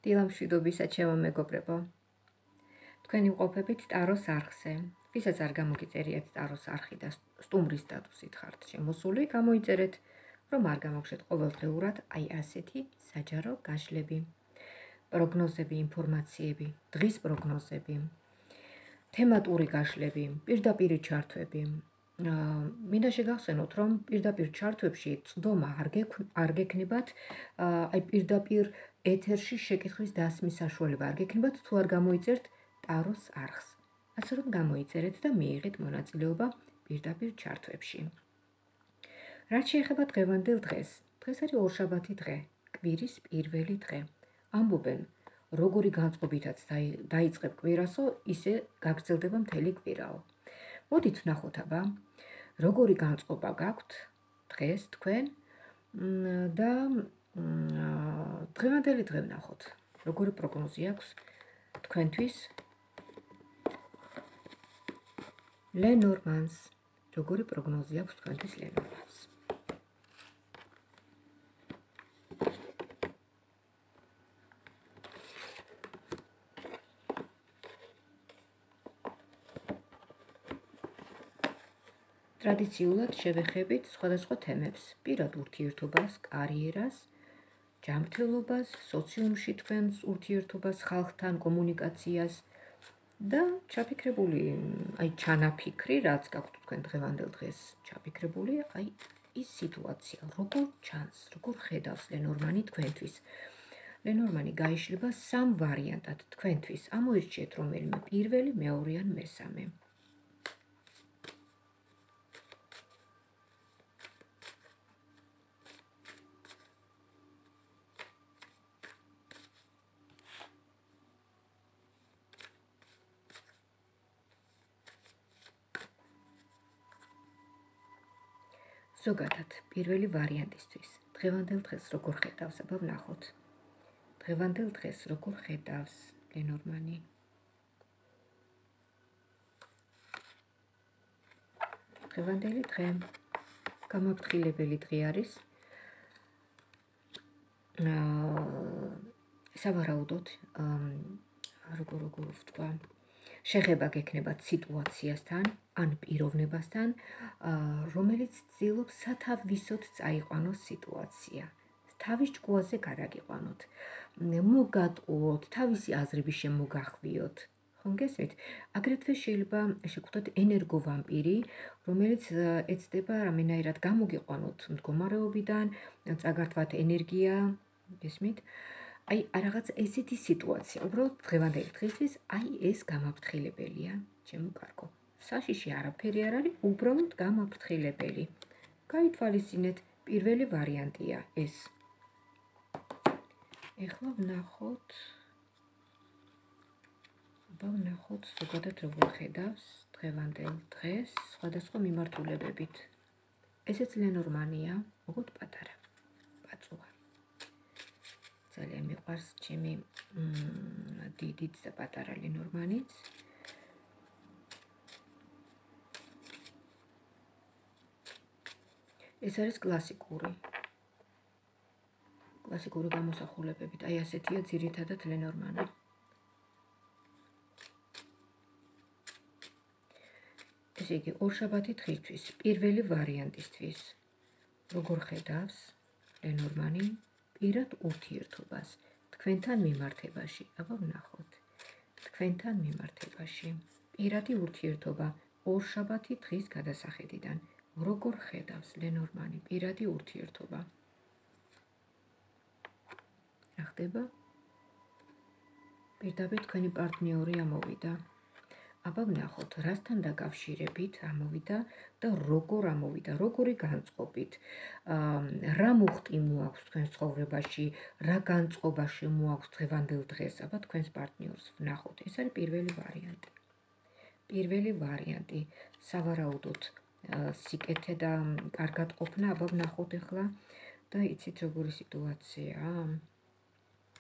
დილამშვიდობისა, ჩემო მეგობრებო. თქვენ იმყოფებით ტაროს არხზე. ვისაც არ გამოგიწერიათ ტაროს არხი და სტუმრის სტატუსით ხართ შემოსული, გამოიწერეთ, რომ არ გამოგხდეთ ყოველდღიურად აი ასეთი საჯარო გაშლები, პროგნოზები, ინფორმაციები, დღის პროგნოზები, თემატური გაშლები, პირდაპირ ჩართვები. მინდა შეგახსენოთ, რომ პირდაპირ ჩართვებში წვდომა არ გექნებათ, აი პირდაპირ ეთერში შეკითხვის დასმის საშუალება არ გექნებათ, თუ არ გამოიწერთ ტაროს არხს. ასე რომ გამოიწერეთ და მიიღეთ მონაწილეობა პირდაპირ ჩართვებში. რაც შეეხება დღევანდელ დღეს, დღეს არის ორშაბათი დღე, კვირის პირველი დღე. ამბობენ, როგორი განწყობითაც დაიწყებ კვირასო, ისე გაგრძელდება მთელი კვირაო. მოდით ვნახოთ აბა, როგორი განწყობა გაქვთ დღეს თქვენ და დღევანდელი დღე ვნახოთ, როგორი პროგნოზი აქვს თქვენთვის ლენორმანს, როგორი პროგნოზი აქვს თქვენთვის ლენორმანს. ტრადიციულად შევეხებით სხვადასხვა თემებს, პირად ურთიერთობას, კარიერას, ჯანმრთელობას, სოციუმში თქვენს ურთიერთობას, ხალხთან კომუნიკაციას და ჩაფიქრებული, აი ჩანაფიქრი, რაც გაქვთ თქვენ დღევანდელ დღეს ჩაფიქრებული, აი ის სიტუაცია, როგორ ჩანს, როგორ ხედავს ლენორმანი თქვენთვის. ლენორმანი გაიშლება სამ ვარიანტად თქვენთვის. ამოირჩიეთ რომელიმე პირველი, მეორე ან მესამე. ზოგადად, პირველი ვარიანტისთვის, დღევანდელ დღეს როგორ ხედავს, აბა ვნახოთ. დღევანდელ დღეს როგორ ხედავს ლენორმანი. დღევანდელი დღე გამაფრთხილებელი დღე არის. სავარაუდოდ, როგორ ვთქვა, შეხება გექნებათ სიტუაციასთან ან პიროვნებასთან, რომელიც ცდილობს სათავისოდ წაიყვანოს სიტუაცია. თავის ჭკუაზე გადაგიყვანოთ, მოგატყუოთ, თავისი აზრების შემოგახვიოთ. ხომ გესმით? აგრეთვე შეიძლება შეგხვდეთ ენერგოვამპირი, რომელიც ეცდება რამენაირად გამოგიყვანოთ მდგომარეობიდან, წაგართვათ ენერგია, გესმით? აი, რაღაც ესეთი სიტუაცია. უბრალოდ დღევანდელი დღისთვის აი ეს გამაფრთხილებელია, ჩემო კარგო. საშიში არაფერი არ არის, უბრალოდ გამაფრთხილებელი. გაითვალისწინეთ, პირველი ვარიანტია ეს. ეხლა ვნახოთ ზოგადად როგორ ხედავს დღევანდელ დღეს სხვადასხვა მიმართულებებით. ესეც ლენორმანია, მოგოთ პატარა, პაწუა. ძალიან მიყვარს ჩემი დიდიც და პატარა ლენორმანიც. ეს არის კლასიკური გამოსახულებებით, აი ასეთია ძირითადად ლენორმანი. ესე იგი, ორშაბათი დღისთვის, პირველი ვარიანტისთვის, როგორ ხედავს ლენორმანი პირად ურთიერთობას თქვენთან მიმართებაში. აბა ვნახოთ, თქვენთან მიმართებაში, პირადი ურთიერთობა ორშაბათი დღის გადასახედიდან, როგორ ხედავს ლენორმანი პირადი ურთიერთობა. რა ხდება? პირდაპირ თქვენი პარტნიორი ამოვიდა. აბა ვნახოთ, რასთან დაკავშირებით ამოვიდა და როგორ ამოვიდა, როგორი განწყობით, რა მუხტი მოაქვს თქვენს ცხოვრებაში, რა განწყობა შემოაქვს დღევანდელ დღეს, აბა თქვენს პარტნიორს ვნახოთ. ეს არის პირველი ვარიანტი. პირველი ვარიანტი, სავარაუდოდ სიკეთე და კარგად ყოფნა, აბა ვნახოთ ახლა და იცით როგორი სიტუაცია.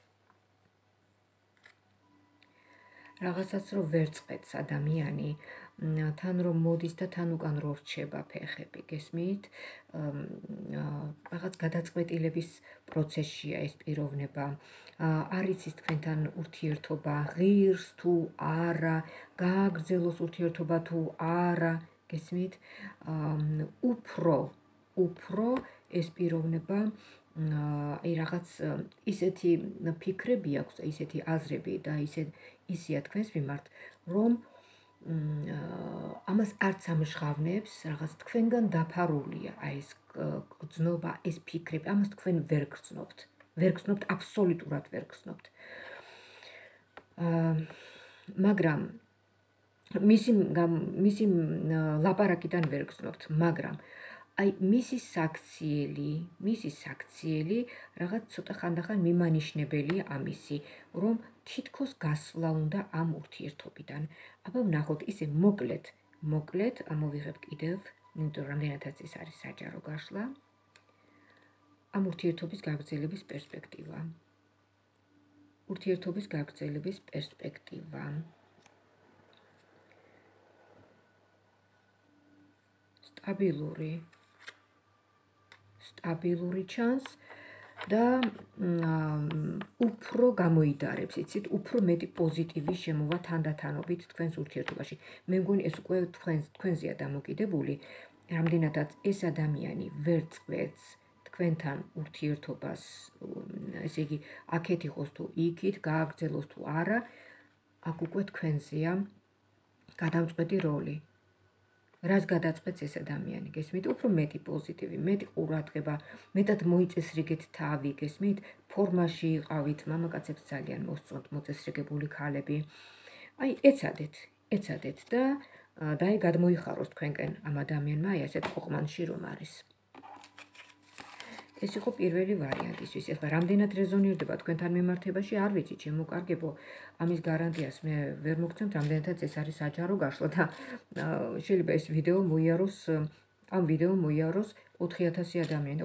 რაღაცას რო ვერ წყვეტს ადამიანი, თან რომ მოდის და თან უკან რო რჩება ფეხები, გესმით? რაღაც გადაწყვეტილების პროცესშია ეს პიროვნება. არ იცის თქვენთან ურთიერთობა ღირს თუ არა, გააგრძელოს ურთიერთობა თუ არა, გესმით? უფრო ეს პიროვნება აი რაღაც ისეთი ფიქრები აქვს და ისეთი აზრები და ისეა თქვენს მიმართ, რომ ამას არც ამჟღავნებს, რაღაც თქვენგან დაფარულია აი ეს გრძნობა, ეს ფიქრები, ამას თქვენ ვერ გრძნობთ. ვერ გრძნობთ, აბსოლუტურად ვერ გრძნობთ. მაგრამ მისი ლაპარაკიდან ვერ გრძნობთ, მაგრამ აი მისი საქციელი რაღაც ცოტა ხანდახან მიმანიშნებელია ამისი, რომ თითქოს გასვლა უნდა ამ ურთიერთობიდან. აბა ვნახოთ, ისე მოკლედ ამოვიღებ კიდევ, იმიტომ რომ რამდენადაც ეს არის საჯარო გაშლა. ამ ურთიერთობის გაგრძელების პერსპექტივა. სტაბილური ჩანს და უფრო გამოიდარებს, იცით, უფრო მეტი პოზიტივი შემოვა თანდათანობით თქვენს ურთიერთობაში. მე მგონი ეს უკვე თქვენზეა დამოკიდებული, რამდენადაც ეს ადამიანი ვერ წყვეტს თქვენთან ურთიერთობას, ესე იგი, აქეთ იყოს თუ იქით, გააგრძელოს თუ არა, აქ უკვე თქვენზეა გადამწყვეტი როლი. რას გადაწყვეტს ეს ადამიანი, გესმით? უფრო მეტი პოზიტივი, მეტი ყურადღება, მეტად მოიწესრიგეთ თავი, გესმით? ფორმაში იყავით, მამაკაცებს ძალიან მოსწონთ მოწესრიგებული ქალები. აი, ეცადეთ და აი გადმოიხაროს თქვენკენ ამ ადამიანმა, აი ასეთ ყოყმანში რომ არის. ეს იყო პირველი ვარიანტისთვის. ეხლა რამდენად რეზონირდება თქვენთან მიმართებაში, არ ვიცი, შემოკარგებო, ამის გარანტიას მე ვერ მოგცემთ, რამდენადაც ეს არის საჯარო გაშლა და შეიძლება ეს ვიდეო მოიაროს 4000 ადამიანი,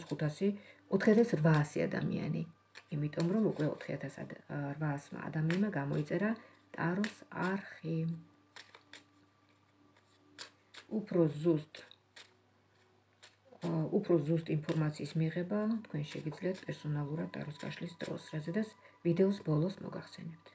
4800 ადამიანი. იმიტომ რომ უკვე 4800 ადამიანმა გამოიწერა ტაროს არხი. უფრო ზუსტ ინფორმაციის მიღება თქვენ შეგიძლიათ პერსონალურად ტაროს გაშლის დროს, რაზედაც ვიდეოს ბოლოს მოგახსენებთ.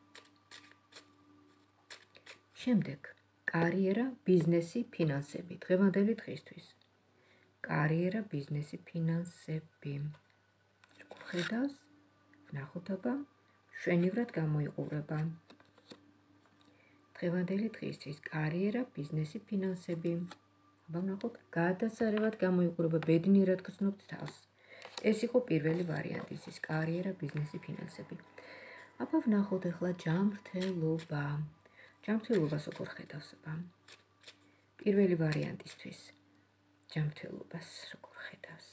შემდეგ, კარიერა, ბიზნესი, ფინანსები. დღევანდელი დღისთვის. კარიერა, ბიზნესი, ფინანსები. როგორ ხედავს? ვნახოთ აბა, მშვენივრად გამოიყურება. დღევანდელი დღისთვის. კარიერა, ბიზნესი, ფინანსები. აბა ვნახოთ, გადასარევად გამოიყურება, ბედნიერად გრძნობთ თავს. ეს იყო პირველი ვარიანტი, ის კარიერა, ბიზნესი, ფინანსები. აბა ვნახოთ ახლა ჯანმრთელობა. ჯანმრთელობას როგორ ხედავს აბა? პირველი ვარიანტისთვის. ჯანმრთელობას როგორ ხედავს?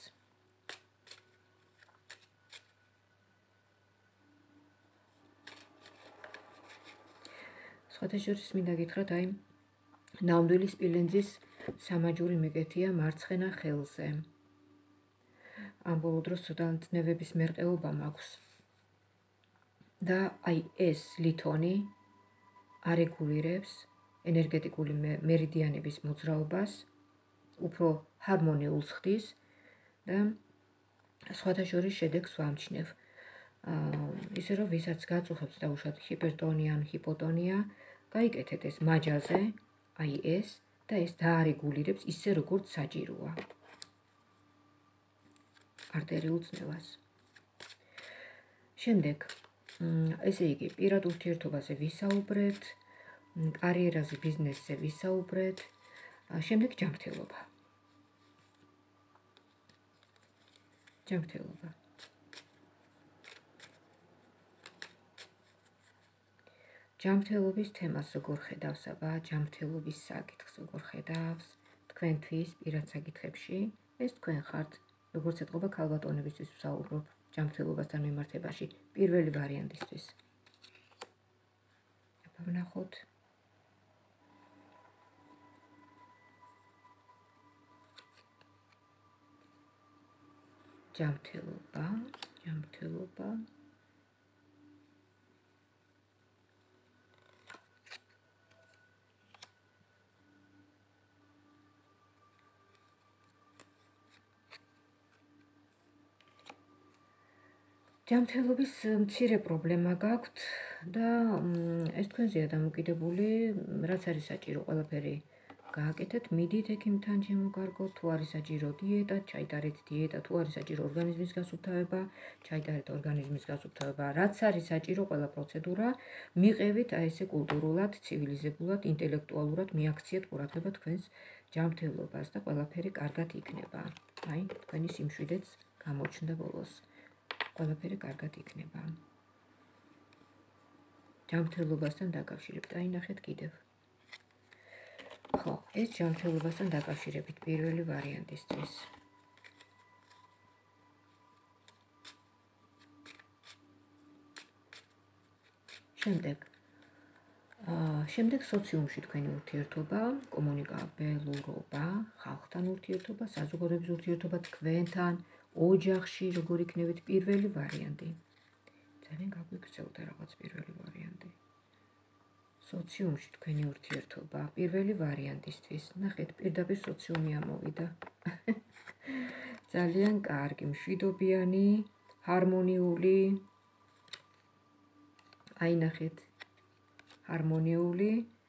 სხვათაშორის მინდა გითხრათ, აი ნამდვილი სპილენძის სამაჯური მიკეთია მარცხენა ხელზე. ამ ბოლო დროს ცოტა წნევების მერყეობა მაქვს. და აი ეს ლითონი არეგულირებს ენერგეტიკული მერიდიანების მოძრაობას, უფრო ჰარმონიულს ხდის და სხვათაშორის შედეგს ვამჩნევ. ისე რომ ვისაც გაწუხებს დაუშვათ ჰიპერტონია ან ჰიპოტონია, გაიკეთეთ ეს მაჯაზე, აი ეს და ეს დაარეგულირებს ისე როგორც საჭიროა. არტერიულ წნევას. შემდეგ, ესე იგი, პირად ურთიერთობაზე ვისაუბრეთ, კარიერაზე, ბიზნესზე ვისაუბრეთ, შემდეგ ჯანმრთელობა. ჯანმრთელობის თემას როგორ ხედავს აბა, ჯანმრთელობის საკითხს როგორ ხედავს თქვენთვის პირად საკითხებში, ეს თქვენ ხართ, როგორც ეთყობა ქალბატონებისთვის ვსაუბრობ ჯანმრთელობასთან მიმართებაში, პირველი ვარიანტისთვის. აბა ვნახოთ. ჯანმრთელობა. ჯანმრთელობის მცირე პრობლემა გაქვთ და ეს თქვენზეა დამოკიდებული, რაც არის საჭირო ყველაფერი გააკეთეთ, მიდით ექიმთან შემოგარგოთ, თუ არის საჭირო დიეტა, ჩაიტარეთ დიეტა, თუ არის საჭირო ორგანიზმის გასუფთავება, ჩაიტარეთ ორგანიზმის გასუფთავება, რაც არის საჭირო ყველა პროცედურა, მიყევით აი ესე კულტურულად, ცივილიზებულად, ინტელექტუალურად მიაქციეთ ყურადღება თქვენს ჯანმრთელობას და ყველაფერი კარგად იქნება. აი, თქვენი სიმშვიდეც გამოჩნდა ბოლოს. ყველაფერი კარგად იქნება. ჯანმრთელობასთან დაკავშირებით, აი ნახეთ კიდევ. ხო, ეს ჯანმრთელობასთან დაკავშირებით პირველი ვარიანტისთვის. შემდეგ სოციუმში თქვენი ურთიერთობა, კომუნიკაბელურობა, ხალხთან ურთიერთობა, საზოგადოების ურთიერთობა თქვენთან, ოჯახში როგორ იქნებით პირველი ვარიანტი. ძალიან გაგვიქცევდა რაღაც პირველი ვარიანტი. სოციუმში თქვენი ურთიერთობა, პირველი ვარიანტისთვის. ნახეთ, პირდაპირ სოციუმი ამოვიდა. ძალიან კარგი, მშვიდობიანი, ჰარმონიული. აი ნახეთ, ჰარმონიული,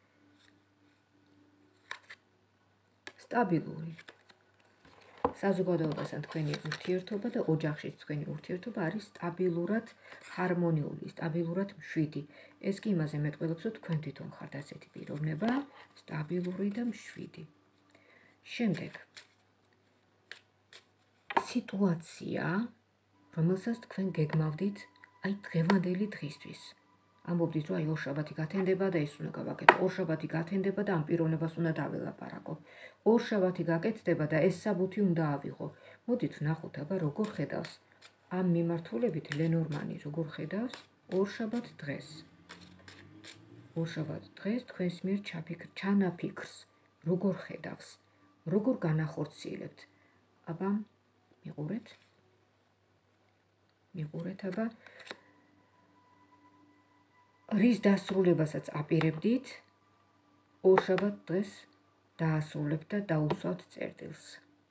სტაბილური. საზოგადოებასთან თქვენი ურთიერთობა და ოჯახშიც თქვენი ურთიერთობა არის სტაბილურად ჰარმონიული, სტაბილურად მშვიდი. ეს კი იმაზე მეტყველებს, რომ თქვენ თვითონ ხართ ასეთი პიროვნება, სტაბილური და მშვიდი. შემდეგ სიტუაცია, რომელსაც თქვენ გეგმავდით, აი დღევანდელი დღისთვის. ამბობდით, რომ აი ორშაბათი გათენდება და ეს უნდა გავაკეთო. ორშაბათი გათენდება და ამ პიროვნებას უნდა დაველაპარაკო. ორშაბათი გაკეთდება და ეს საბუთი უნდა ავიღო. მოდით ვნახოთ აბა როგორ ხედავს ამ მიმართულებით ლენორმანი, როგორ ხედავს ორშაბათ დღეს. ორშაბათ დღეს თქვენს მიერ ჩანაფიქრს, როგორ ხედავს, როგორ განახორციელებთ. აბა მიყურეთ აბა რის დასრულებასაც აპირებდით, ორშაბათ დღეს დაასრულებთ და დაუსვათ წერტილს.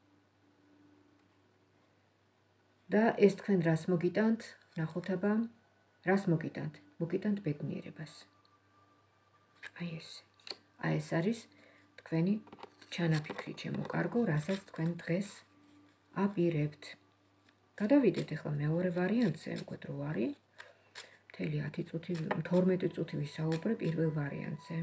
და ეს თქვენ რას მოგიტანთ? ნახოთ აბა, რას მოგიტანთ? მოგიტანთ ბედნიერებას. აი ეს არის თქვენი ჩანაფიქრი, ჩემო კარგო, რასაც თქვენ დღეს აპირებთ. გადავიდეთ ახლა მეორე ვარიანტზე, უკვე რო არის. მთელი 10 წუთი, 12 წუთი ვისაუბრე პირველ ვარიანტზე.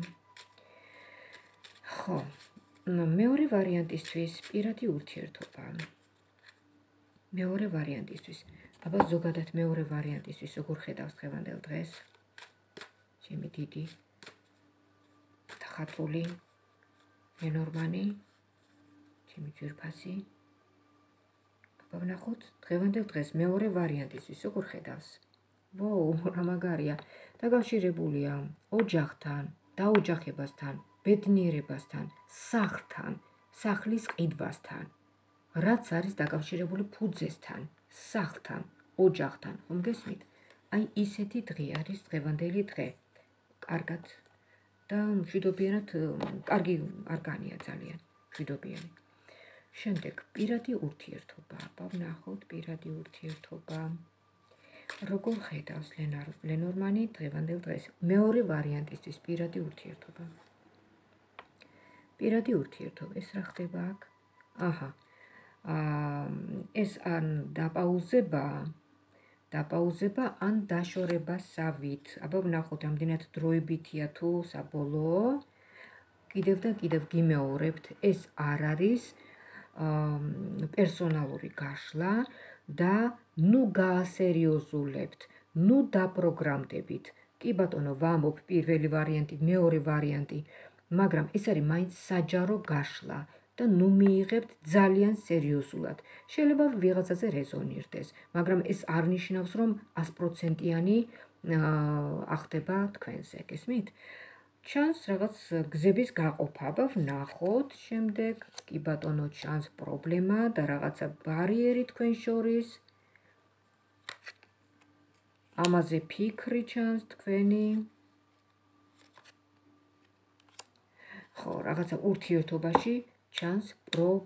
ხო, მეორე ვარიანტისთვის პირადი ურთიერთობა. მეორე ვარიანტისთვის. აბა ზოგადად მეორე ვარიანტისთვის როგორ ხედავს დღევანდელ დღეს? ჩემი დიდი დახატული ლენორმანი, ჩემი ძვირფასი. აბა ვნახოთ დღევანდელ დღეს მეორე ვარიანტისთვის როგორ ხედავს? ვოუ, რა მაგარია. დაკავშირებულია ოჯახთან, დაოჯახებასთან, ბედნიერებასთან, სახლთან, სახლის ყიდვასთან. რაც არის დაკავშირებული ფუძესთან, სახლთან, ოჯახთან, ხომ გესმით? აი ისეთი დღე არის დღევანდელი დღე. კარგად და მშვიდობიანად, კარგი არგანია ძალიან, მშვიდობიანი. შემდეგ პირადი ურთიერთობა, აბა ვნახოთ პირადი ურთიერთობა. როგორ ხედავს ლენორმანი დღევანდელ დღეს? მეორე ვარიანტისთვის პირადი ურთიერთობა. პირადი ურთიერთობა, ეს რა ხდება აქ? აჰა. ეს ან დაპაუზება ან დაშორებასავით. აბა ვნახოთ რამდენად დროებითია თუ საბოლოო. კიდევ და კიდევ გიმეორებთ, ეს არ არის პერსონალური გაშლა და ნუ გაასერიოზულებთ, ნუ დაპროგრამდებით. კი ბატონო, ვამბობ პირველი ვარიანტი, მეორე ვარიანტი, მაგრამ ეს არის მაინც საჯარო გაშლა. და ნუ მიიღებთ ძალიან სერიოზულად. შეიძლება ვიღაცაზე რეზონირდეს, მაგრამ ეს არ ნიშნავს, რომ 100%-იანი ახდება თქვენზე, გესმით? ჩანს რაღაც გზების გაყოფა, აბა ვნახოთ შემდეგ, კი ბატონო, ჩანს პრობლემა და რაღაცა ბარიერი თქვენ შორის. ამაზე ფიქრი ჩანს თქვენი. ხო, რაღაცა ურთიერთობაში ჩანს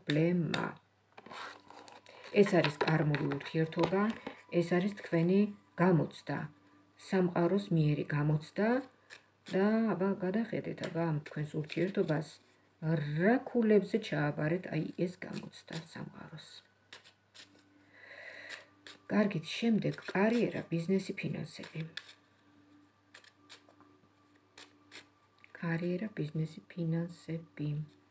პრობლემა. ეს არის კარმული ურთიერთობა, ეს არის თქვენი გამოცდა, სამყაროს მიერი გამოცდა და აბა გადახედეთ აბა ამ თქვენს ურთიერთობას რა ქულებზე ჩააბარეთ აი ეს გამოცდა სამყაროს. კარგით, შემდეგ კარიერა, ბიზნესი, ფინანსები. კარიერა, ბიზნესი, ფინანსები.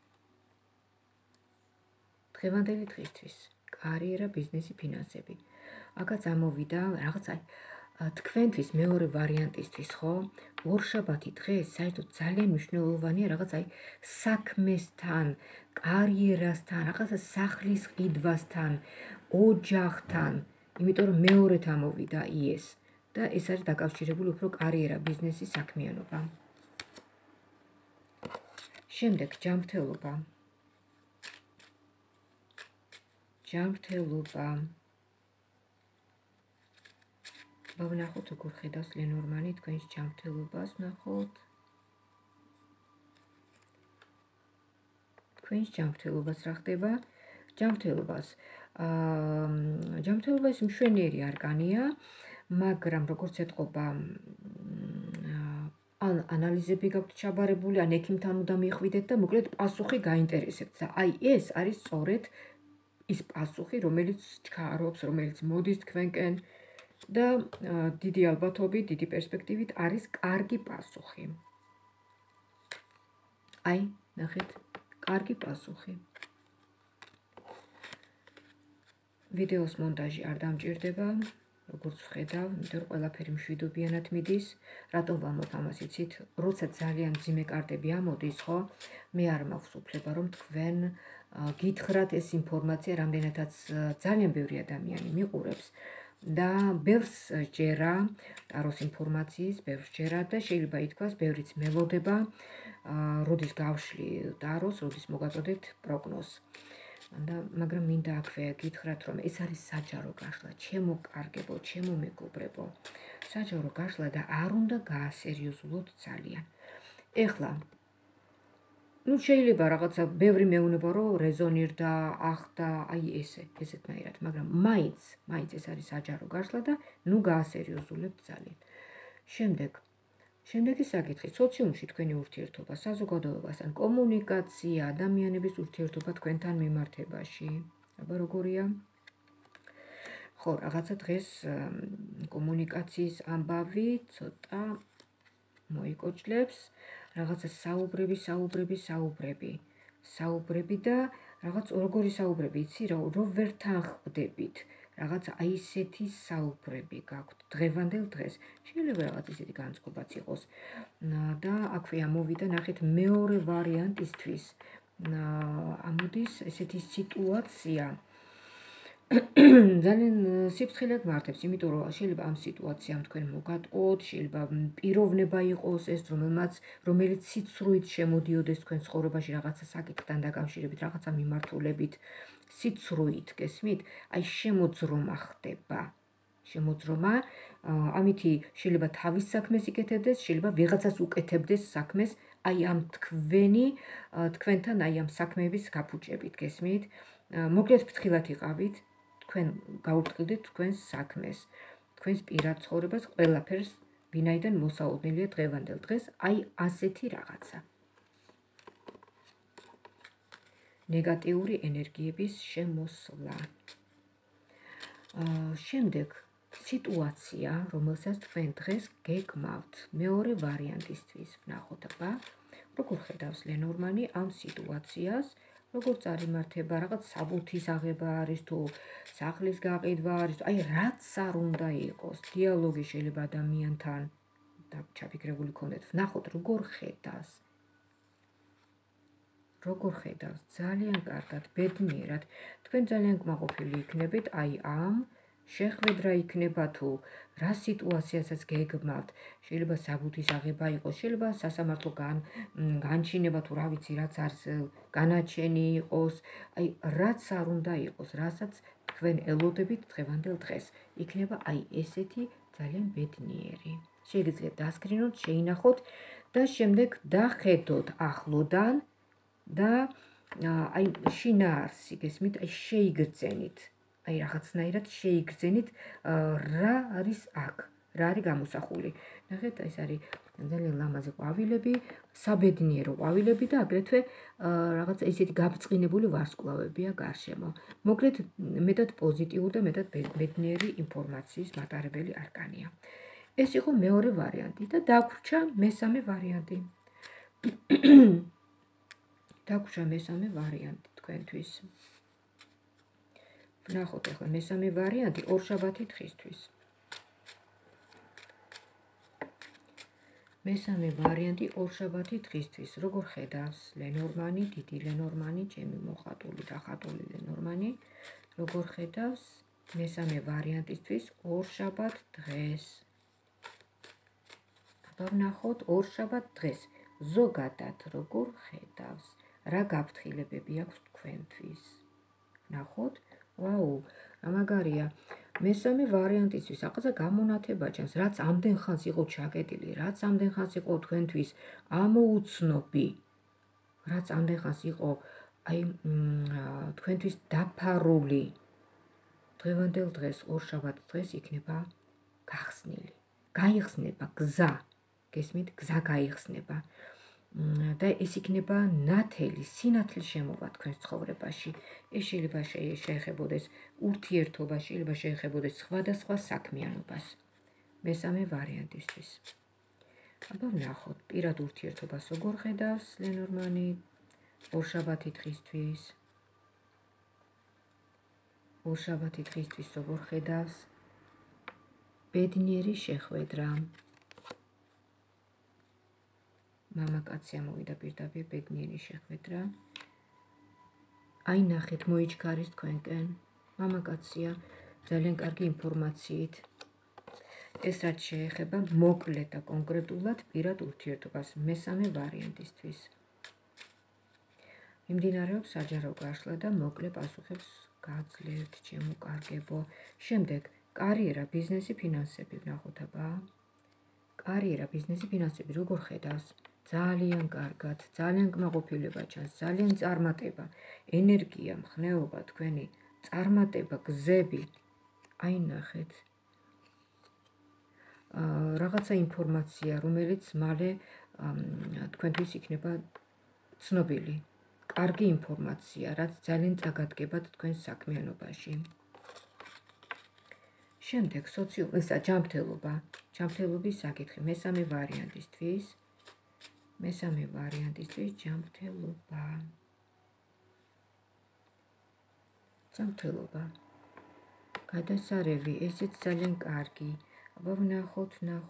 დღევანდელი დღისთვის კარიერა, ბიზნესი, ფინანსები. აქაც ამოვიდა რაღაც თქვენთვის მეორე ვარიანტისთვის, ხო? ორშაბათი დღეს საერთოდ ძალიან მნიშვნელოვანია რაღაც საქმესთან, კარიერასთან, რაღაცა სახლის ყიდვასთან, ოჯახთან, იმიტომ რომ მეორედ ამოვიდა იეს და ეს არის დაკავშირებული უფრო კარიერა, ბიზნესი, საქმიანობა. შემდეგ ჯანმრთელობა. ჯანმრთელობა. ვნახოთ როგორ ხედავს ლენორმანი თქვენს ჯანმრთელობას, ვნახოთ. თქვენს ჯანმრთელობას რა ხდება? ჯანმრთელობა ის მშვენიერი არკანია, მაგრამ როგორც ეთყობა ან ანალიზები გაქვთ ჩაბარებული, ან ექიმთან უნდა მიხვიდეთ და მოკლედ პასუხი გაინტერესებთ და აი ეს არის სწორედ ის პასუხი, რომელიც ჩქარობს, რომელიც მოდის თქვენკენ და დიდი ალბათობით, დიდი პერსპექტივით არის კარგი პასუხი. აი, ნახეთ, კარგი პასუხი. ვიდეოს მონტაჟი არ დამჭირდება, როგორც ვხედავ, იმიტომ რომ ყველაფერი მშვიდობიანად მიდის. რატომ ვამბობ ამას იცით? როცა ძალიან მძიმე კარტები ამოდის, ხო? მე არ მაქვს უფლება, რომ თქვენ გითხრათ ეს ინფორმაცია, რამდენადაც ძალიან ბევრი ადამიანი მიყურებს და ბევრს ჯერა ტაროს ინფორმაციის, ბევრს ჯერა და შეიძლება ითქვას, ბევრიც მელოდება, როდის გავშლი ტაროს, როდის მოგაწოდეთ პროგნოზს. მაგრამ მინდა აქვე გითხრათ, რომ ეს არის საჯარო გაშლა, ჩემო კარგებო, ჩემო მეგობრებო. საჯარო გაშლა და არ უნდა გაასერიოზულოთ ძალიან. ეხლა შეიძლება რაღაცა ბევრი მეუბნება, რომ რეზონირდა, ახდა, აი ესეთნაირად, მაგრამ მაინც ეს არის საჯარო გაშლა და ნუ გაასერიოზულებთ ძალიან. შემდეგი საკითხი, სოციუმში თქვენი ურთიერთობა, საზოგადოებასთან, კომუნიკაცია, ადამიანების ურთიერთობა თქვენთან მიმართებაში. აბა როგორია? ხო, რაღაცა დღეს კომუნიკაციის ამბავი ცოტა მოიკოჭლებს, რაღაცა საუბრები და რაღაც როგორი საუბრები, იცი რა, რომ ვერ თანხმდებით. რაღაც აი ესეთი საუბრები გაქვთ დღევანდელ დღეს. შეიძლება რაღაც ისეთი განწყობაც იყოს. და აქვე ამოვიდა, ნახეთ, მეორე ვარიანტისთვის. ამოდის ესეთი სიტუაცია. ძალიან სიფრთხილედ მართებს, იმიტომ რომ შეიძლება ამ სიტუაციამ თქვენ მოგატყოთ, შეიძლება პიროვნება იყოს ეს, რომელიც სიცრუით შემოდიოდეს თქვენ ცხოვრებაში რაღაცა საკითხთან დაკავშირებით, რაღაცა მიმართულებით, სიცრუით, გესმით? აი შემოძრომა ხდება. შემოძრომა, ამითი შეიძლება თავის საქმეს იკეთებდეს, შეიძლება ვიღაცას უკეთებდეს საქმეს, აი ამ თქვენთან აი ამ საქმეების გაფუჭებით, გესმით? მოკლედ ფრთხილად იყავით, თქვენ გაუფრთხილდით თქვენს საქმეს, თქვენს პირად ცხოვრებას, ყველაფერს, ვინაიდან მოსაოდნელია დღევანდელ დღეს, აი ასეთი რაღაცა. ნეგატიური ენერგიების შემოსვლა. შემდეგ სიტუაცია, რომელსაც თქვენ დღეს გეგმავთ, მეორე ვარიანტისთვის ვნახოთ, აბა, როგორ ხედავს ლენორმანი ამ სიტუაციას, როგორ წარიმართება, რაღაც საბუთის აღება არის თუ სახლის გაყიდვა არის, აი რაც არ უნდა იყოს, დიალოგი შეიძლება ადამიანთან და ჩაფიქრებული ქონდეთ, ვნახოთ როგორ ხედავს. ძალიან კარგად, ბედნიერად, თქვენ ძალიან კმაყოფილი იქნებით, აი ამ შეხვედრა იქნება თუ რა სიტუაციასაც გეგმავთ, შეიძლება საბუთის აღება იყოს, შეიძლება სასამართლო განჩინება თუ რა ვიცი, რაც არის განაჩენი იყოს, აი რაც არ უნდა იყოს, რასაც თქვენ ელოდებით დღევანდელ დღეს, იქნება აი ესეთი ძალიან ბედნიერი. შეგიძლიათ დასკრინოთ, შეინახოთ და შემდეგ დახედოთ ახლოდან და აი შინაარსი, გესმით, აი შეიგრძენით. აი რაღაცნაირად შეიგრძენით რა არის აქ, რა არის გამოსახული. ნახეთ, ეს არის ძალიან ლამაზი ყვავილები, საბედნიერო ყვავილები და აგრეთვე რაღაც ისეთი გაბრწყინებული ვარსკვლავებია გარშემო. მოკლედ მეტად პოზიტიური და მეტად ბედნიერი ინფორმაციის მატარებელი არკანია. ეს იყო მეორე ვარიანტი და დაგვრჩა მესამე ვარიანტი. დაგვრჩა მესამე ვარიანტი თქვენთვის. ვნახოთ ახლა მესამე ვარიანტი ორშაბათი დღისთვის. მესამე ვარიანტი ორშაბათი დღისთვის. როგორ ხედავს ლენორმანი, დიდი ლენორმანი, ჩემი მოხატული და ხატული ლენორმანი, როგორ ხედავს მესამე ვარიანტისთვის ორშაბათ დღეს. აბა ვნახოთ ორშაბათ დღეს. ზოგადად როგორ ხედავს? რა გაფრთხილებები აქვს თქვენთვის? ვნახოთ. ვაუ, რა მაგარია. მესამე ვარიანტისთვის რაღაცა გამონათება ჩანს, რაც ამდენ ხანს იყო ჩაკეტილი, რაც ამდენ ხანს იყო თქვენთვის ამოუცნობი, რაც ამდენ ხანს იყო აი თქვენთვის დაფარული. დღევანდელ დღეს, ორშაბათ დღეს იქნება გახსნილი. გაიხსნება გზა. გესმით, გზა გაიხსნება. და ეს იქნება ნათელი, სინათლის შემოვა თქვენს ცხოვრებაში. ეს შეიძლება შეეხებოდეს ურთიერთობას, შეიძლება შეეხებოდეს სხვადასხვა საქმიანობას. მესამე ვარიანტისთვის. აბა ვნახოთ, პირად ურთიერთობას როგორ ხედავს ლენორმანი ორშაბათი დღისთვის. ორშაბათი დღისთვის როგორ ხედავს? ბედნიერი შეხვედრა. მამაკაცი ამოვიდა პირდაპირ ბედნიერი შეხვედრა. აი ნახეთ, მოიჩქარის თქვენკენ. მამაკაცია ძალიან კარგი ინფორმაციით. ეს რაც შეეხება მოკლედ და კონკრეტულად პირად ურთიერთობას მესამე ვარიანტისთვის. მიმდინარეობს საჯარო გაშლა და მოკლე პასუხებს გაძლევთ, ჩემო კარგებო. შემდეგ კარიერა, ბიზნესი, ფინანსები ვნახოთ აბა. კარიერა, ბიზნესი, ფინანსები როგორ ხედავს? ძალიან კარგად, ძალიან კმაყოფილება ჩანს, ძალიან წარმატება, ენერგია, მხნეობა, თქვენი წარმატება, გზები. აი ნახეთ. რაღაცა ინფორმაცია, რომელიც მალე თქვენთვის იქნება ცნობილი. კარგი ინფორმაცია, რაც ძალიან წაგადგებათ თქვენს საქმიანობაში. შემდეგ ჯანმრთელობა, ჯანმრთელობის საკითხი, მესამე ვარიანტისთვის. მესამე ვარიანტისთვის ჯანმრთელობა. ჯანმრთელობა. გადასარევი, ესეც ძალიან კარგი. აბა ვნახოთ.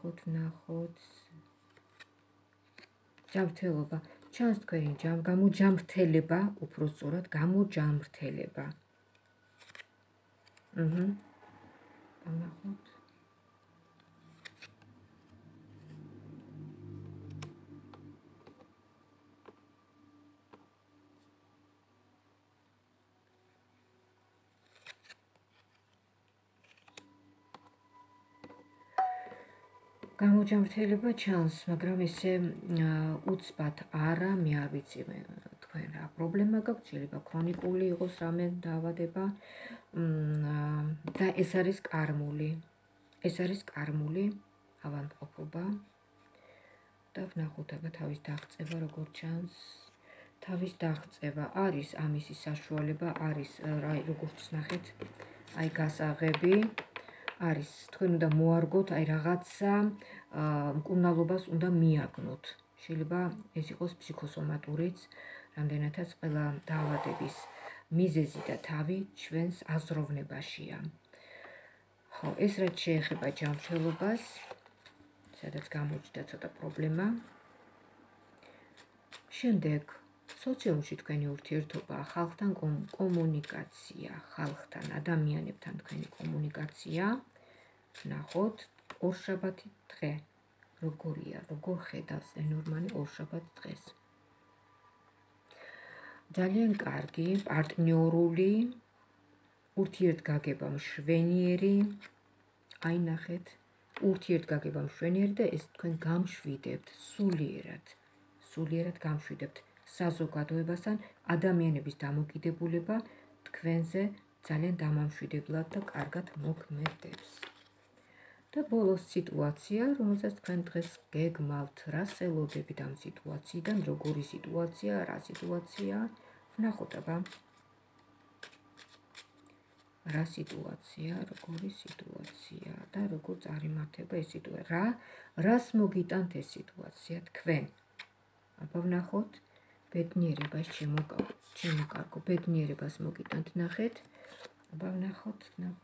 ჯანმრთელობა. ჩანს თქვენი გამოჯანმრთელება, უფრო სწორად გამოჯანმრთელება. ვნახოთ. გამოჯანმრთელება ჩანს, მაგრამ ესე უცბად არა, მე არ ვიცი თქვენ რა პრობლემა გაქვთ, შეიძლება ქრონიკული იყოს რამე დაავადება და ეს არის კარმული. ეს არის კარმული ავადმყოფობა. და ვნახოთ აბა თავის დაღწევა როგორ ჩანს. თავის დაღწევა არის ამისი საშუალება, არის როგორც ნახეთ, აი გასაღები. არის თქვენ უნდა მოარგოთ, აი რაღაცა მკურნალობას უნდა მიაგნოთ. შეიძლება ეს იყოს ფსიქოსომატურიც, რამდენადაც ყველა დაავადების მიზეზი და თავი ჩვენს აზროვნებაშია. ხო, ეს რაც შეეხება ჯანმრთელობას, სადაც გამოჩნდა ცოტა პრობლემა. შემდეგ სოციუმში თქვენი ურთიერთობა, ხალხთან კომუნიკაცია, ხალხთან, ადამიანებთან თქვენი კომუნიკაცია. ვნახოთ, ორშაბათი დღე როგორია, როგორ ხედავს ლენორმანი ორშაბათ დღეს. ძალიან კარგი, პარტნიორული, ურთიერთგაგება მშვენიერი. აი ნახეთ, ურთიერთგაგება მშვენიერი და ეს თქვენ გამშვიდებთ სულიერად გამშვიდებთ საზოგადოებასთან, ადამიანების დამოკიდებულება თქვენზე ძალიან დამამშვიდებლად და კარგად მოქმედებს. და ბოლოს სიტუაცია, რომელსაც თქვენ დღეს გეგმავთ, რას ელოდებით ამ სიტუაციიდან, როგორი სიტუაცია, რა სიტუაცია, ვნახოთ აბა. რა სიტუაცია, როგორი სიტუაცია და როგორ წარიმართება ეს სიტუაცია. რას მოგიტანთ ეს სიტუაცია თქვენ? აბა ვნახოთ. ბედნიერებას ჩემო კარგო, ბედნიერებას მოგიტანთ, ნახეთ. აბა ვნახოთ.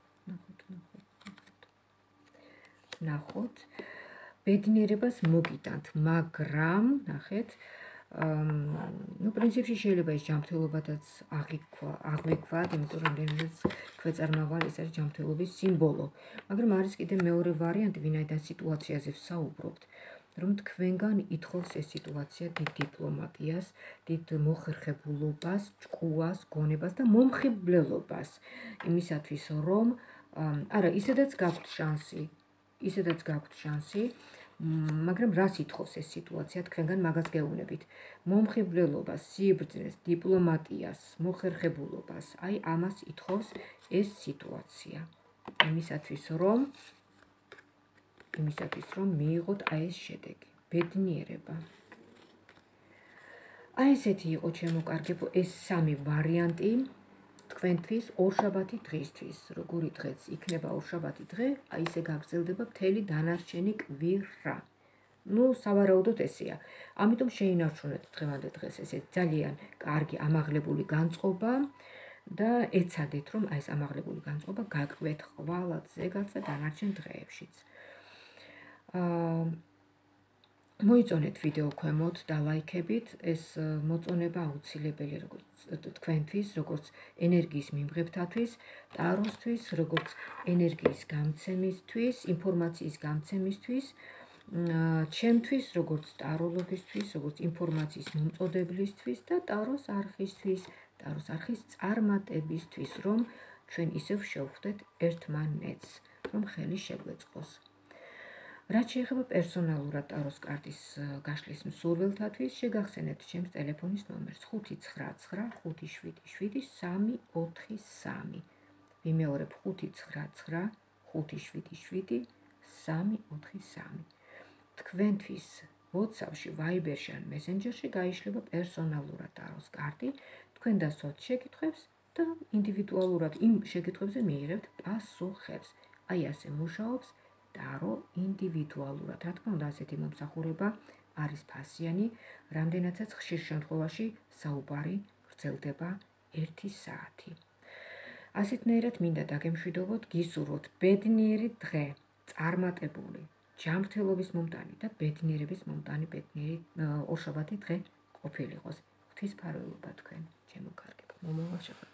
ბედნიერებას მოგიტანთ, მაგრამ ნახეთ, პრინციპში შეიძლება ეს ჯანმრთელობადაც აღვიქვათ, იმიტომ რომ რამდენადაც ქვეწარმავალი ეს არის ჯანმრთელობის სიმბოლო. მაგრამ არის კიდე მეორე ვარიანტი, ვინაიდან სიტუაციაზე ვსაუბრობთ, რომ თქვენგან ითხოვს ეს სიტუაცია დიდ დიპლომატიას, დიდ მოხერხებულობას, ჭკუას, გონებას და მომხიბვლელობას იმისათვის, რომ არა, ისედაც გაქვთ შანსი, მაგრამ რას ითხოვს ეს სიტუაცია თქვენგან მაგას გეუბნებით. მომხიბვლელობას, სიბრძნეს, დიპლომატიას, მოხერხებულობას, აი ამას ითხოვს ეს სიტუაცია. იმისათვის რომ მიიღოთ აი ეს შედეგი, ბედნიერება. აი ესეთი იყო ჩემო კარგებო ეს სამი ვარიანტი თქვენთვის ორშაბათი დღისთვის. როგორი დღეც იქნება ორშაბათი დღე, აი ესე გაგრძელდება მთელი დანარჩენი კვირა. სავარაუდოდ ესეა. ამიტომ შეინარჩუნეთ დღევანდელ დღეს ესე ძალიან კარგი ამაღლებული განწყობა და ეცადეთ, რომ აი ეს ამაღლებული განწყობა გაგვეთ ხვალად ზეგართ და დანარჩენ დღეებშიც. მოიწონეთ ვიდეო ქვემოთ და ლაიქებით, ეს მოწონება აუცილებელი როგორც თქვენთვის, როგორც ენერგიის მიმღებთათვის, ტაროსთვის, როგორც ენერგიის გამცემისთვის, ინფორმაციის გამცემისთვის, ჩემთვის, როგორც ტაროლოგისთვის, როგორც ინფორმაციის მომწოდებლისთვის და ტაროს არხისთვის, ტაროს არხის წარმატებისთვის, რომ ჩვენ ისევ შევხვდეთ ერთმანეთს, რომ ხელი შეგვეწყოს. რაც შეეხება პერსონალურად ტაროს კარტის გაშლის მსურველთათვის, შეგახსენებთ ჩემს ტელეფონის ნომერს 599777343. ვიმეორებ 599777343. თქვენთვის WhatsApp-ში, Viber-ში ან Messenger-ში გაიშლება პერსონალურად ტაროს კარტი, თქვენ დასვათ შეკითხვებს და ინდივიდუალურად იმ შეკითხვებზე მიიღებთ პასუხებს. აი ასე მუშაობს ტარო ინდივიდუალურად. რა თქმა უნდა, ასეთი მომსახურება არის ფასიანი, რამდენადაც ხშირ შემთხვევაში საუბარი გრძელდება 1 საათი. ასეთნაირად მინდა დაგემშვიდობოთ, გისურვოთ ბედნიერი დღე, წარმატებული, ჯანმრთელობის მომტანი და ბედნიერების მომტანი ორშაბათი დღე ყოფილიყოს. ღვთისმფარველობა თქვენ, ჩემო კარგებო, მომავალ შეხვედრამდე.